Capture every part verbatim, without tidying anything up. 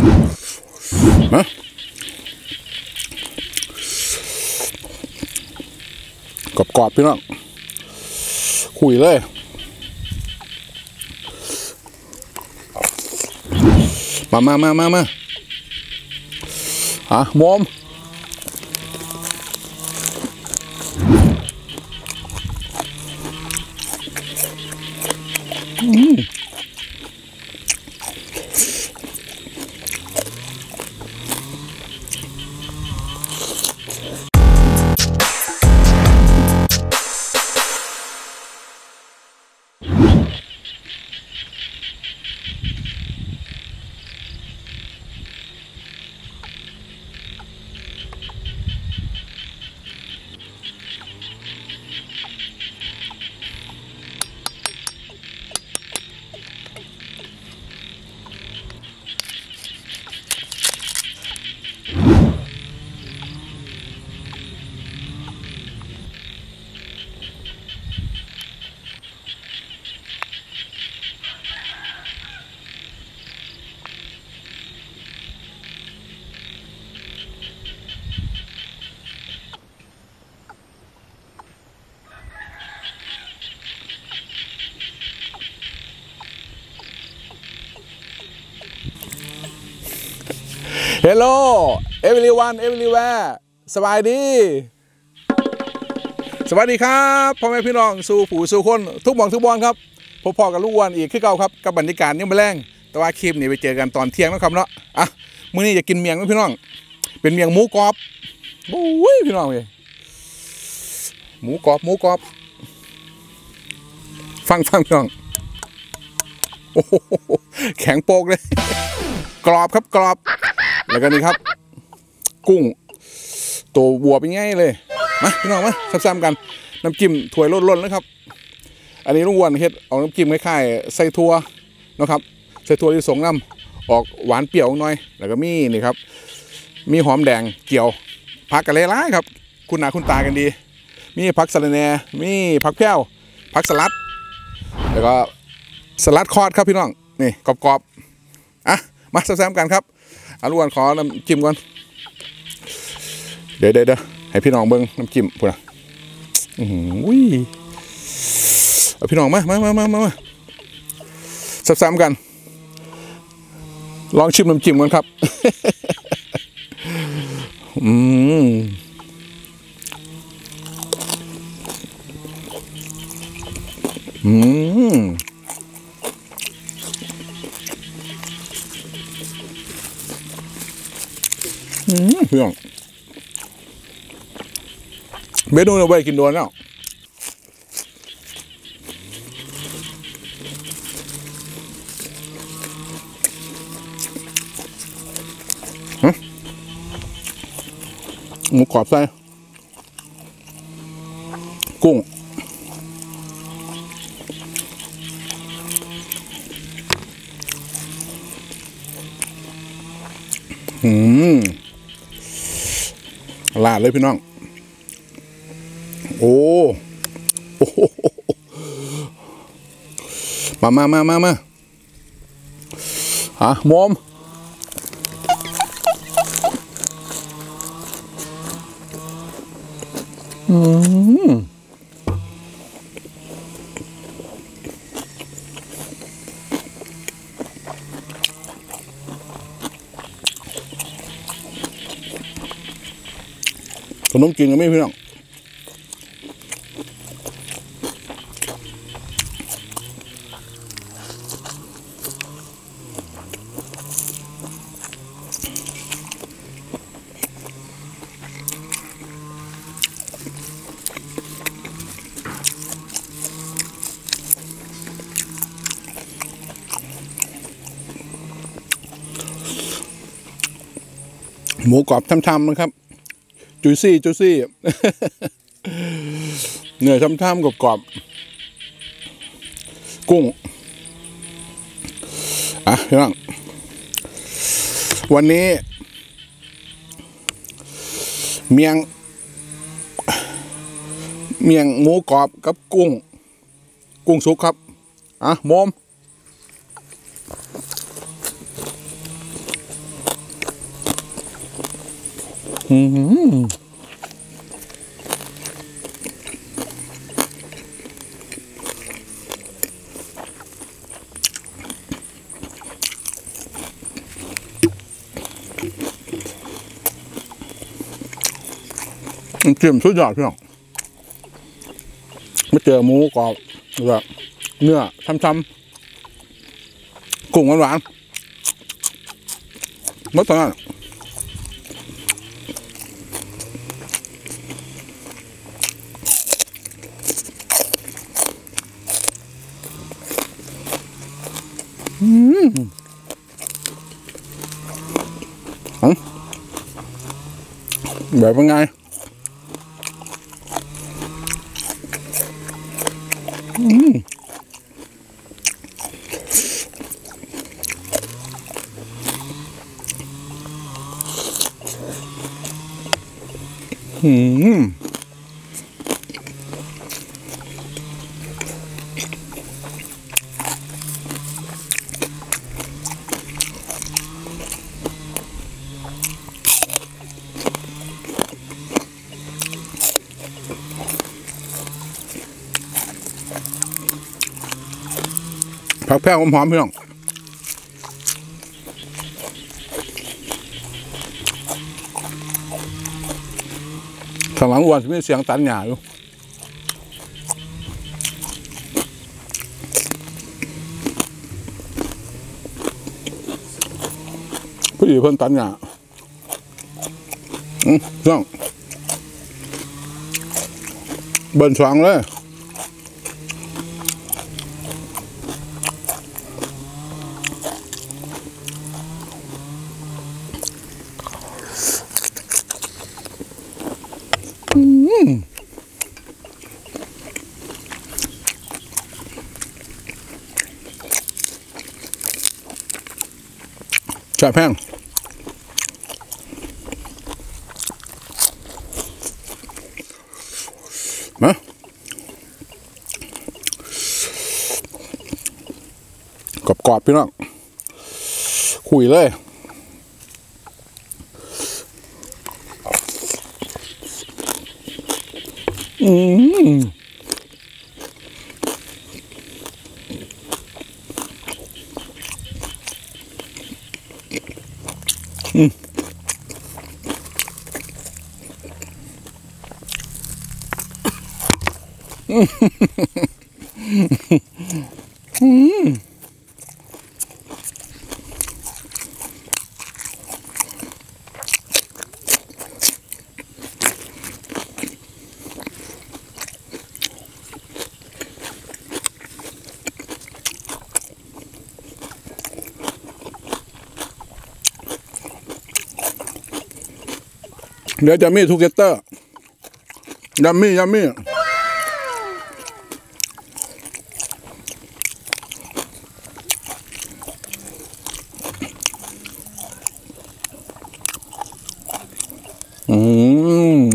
นะกรอบๆพี่น้องคุยเลยมามามามามาอ่ะมอมอืมเฮลโลเอเวอร์วันเอเวอร์แวร์สบายดีสวัสดีครับพ่อแม่พี่น้องสู่ผู้สู่คนทุกหม่องทุกบอลครับพบพอกับลูกวันอีกขึ้นเก่าครับกับบรรยากาศยังไม่แรงแต่ว่าคลิปนี้ไปเจอกันตอนเที่ยงนะครับเนาะอ่ะมื้อนี้จะกินเมียงไหมพี่น้องเป็นเมียงหมูกรอบโอ้ยพี่น้องเลยหมูกรอบหมูกรอบฟังฟังพี่น้องโอ้โหแข็งโปกเลยกรอบครับกรอบแล้วก็นี่ครับกุ้งตัวบัวเป็นไงเลยมาพี่น้องมาซ้ำๆกันน้ำจิ้มถั่วล้นๆนะครับอันนี้ลุงอ้วนเฮ็ดเอาน้ำจิ้มคล้ายๆใส่ถั่วนะครับใส่ถั่วที่สงน้ำออกหวานเปรี้ยวหน่อยแล้วก็มีนี่ครับมีหอมแดงเกี่ยวผักกะเลยร้ายครับคุณหน้าคุณตากันดีมีผักสะระแหน่มีผักแพร้วผักสลัดแล้วก็สลัดคอร์ดครับพี่น้องนี่กรอบๆอ่ะมาซ้ำๆกันครับอาล้วนขอน้ำจิ้มก่อนเดี๋ยวเดี๋ยวให้พี่น้องเบิ้งน้ำจิ้มพูดนะอุ้ยเอาพี่น้องมามามามามาซ้ำๆกันลองชิมน้ำจิ้มกันครับอืมอืมอืมพี่น้องเมนูเราไปกินโดนแล้วหมูกรอบใส่กุ้งอืมลาดเลยพี่น้องโอ้โอ้มามามามามาฮะมอมอืมขนมจีนก็ไม่พี่น้องหมูกรอบช่ำๆนะครับจุยซี่จุยซี่เนื้อช่ำๆกรอบๆกุ้งอ่ะพี่น้องวันนี้เมียงเมียงหมูกรอบกับกุ้งกุ้งสุกครับอ่ะมอมอืมเจียมสุดยอดพี่น้องไม่เจอหมูกรอบแบบเนื้อช้ำๆกุ้งหวานๆเมื่อตอนนั้นอืมแบบเป็นไงอืมอืมผักแพร่หอมๆพี่น้องข้างหลังอ้วนจะมีเสียงตันหญ้าอยู่ผู้หญิงเพิ่นตันหญ้าอืมพี่น้องเบิ่นสว่างเลยแช่แห้งมากรอบๆพี่น้องคุยเลยอืมอืมอืมเดี๋ยวจะมีทูเกเตอร์ยัมมี่ยัมมี่อืม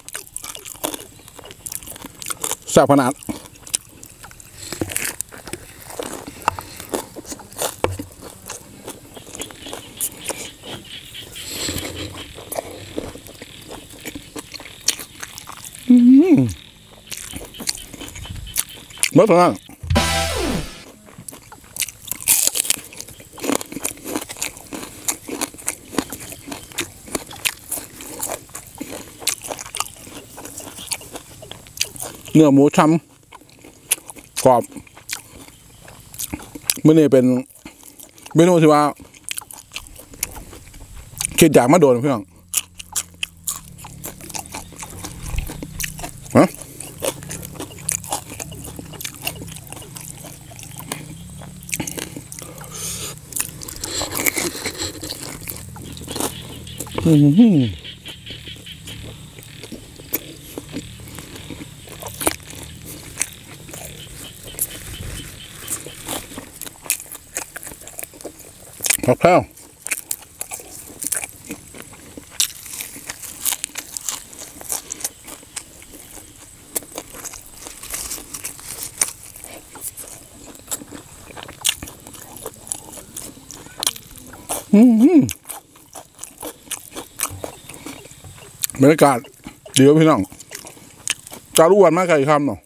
แซ่บขนาดอืมเมื่อตอนนั้นเนื้อหมูช้ำกรอบมื่อนี้เป็นเมนูที่ว่าคิดอยากมาโดนเพื่อนฮะอืมผักแพร่วอืมบรรยากาศดีครับพี่น้องจารุวันมากไก่คำเนาะ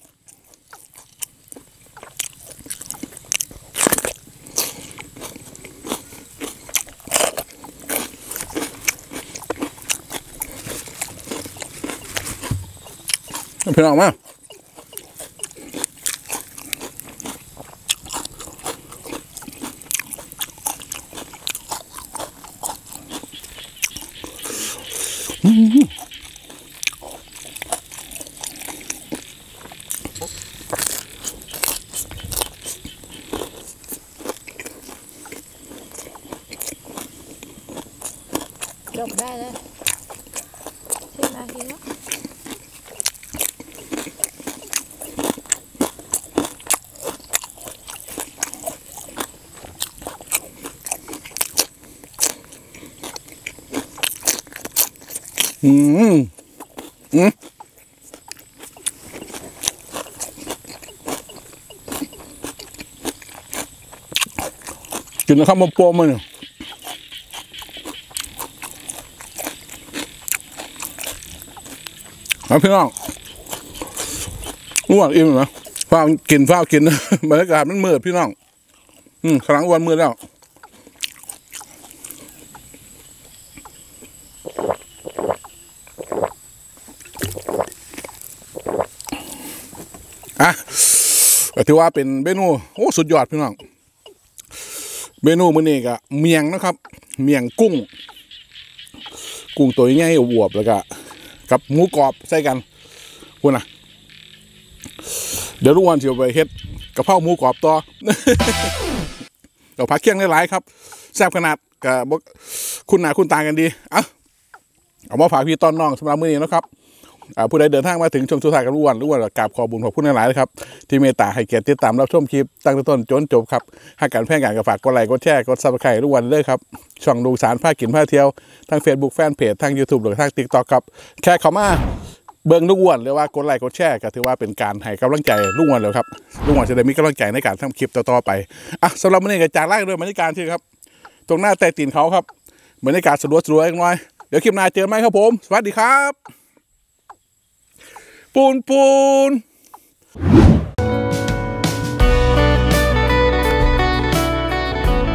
พี่น้องมาจบได้เลยสิบนาทีแล้วอืมอืมกินนะครับมาโปมมันเนี่ยพี่น้องอ้วนอิ่มไหมฝ้ากินฝ้ากินบรรยากาศมันมืดพี่น้องอืมครั้งวันมืดแล้วอ่ะถือว่าเป็นเมนูโอ้สุดยอดพี่น้องเมนูมื้อนี้ก็เมียงนะครับเมียงกุ้งกุ้งตัวใหญ่ๆอวบแล้วก็กับหมูกรอบใส่กันพูดนะเดี๋ยวทุกวันจะไปเฮ็ดกะเพราหมูกรอบต่อเราพักเคี่ยงได้หลายครับแซ่บขนาดกับคุณหนาคุณตากันดีอ่ะเอามาฝากพี่ต้อนน้องสำหรับมื้อนี้นะครับผู้ใดเดินทางมาถึงช่วงสุดท้ายกับทุกวันทุกวันกราบขอบุญขอบคุณหลายๆครับที่เมตตาให้เกียรติติดตามรับชมคลิปตั้งแต่ต้นจนจบครับหากการแพร่งานก็ฝากกดไลค์กดแชร์กดซับสไครต์ทุกวันเลยครับช่องดูสารผ้ากินผ้าเที่ยวทั้ง Facebook แฟนเพจทั้ง YouTube หรือทั้ง TikTok ครับแค่เข้ามาเบิ่งลูกอ้วนหรือว่ากดไลค์กดแชร์ก็ถือว่าเป็นการให้กำลังใจลูกอ้วนเลยครับลูกอ้วนจะได้มีกำลังใจในการทำคลิปต่อๆไปอ่ะสำหรับวันนี้ก็จากไล่ด้วยบรรยากาศที่ครับตรงหน้าแต่ตีนเขาครับบรรยากาศสวยๆอีกหน่อยเดี๋ยวคลิปหน้าเจอไหมครับผมสวัสดีครับปูนปูน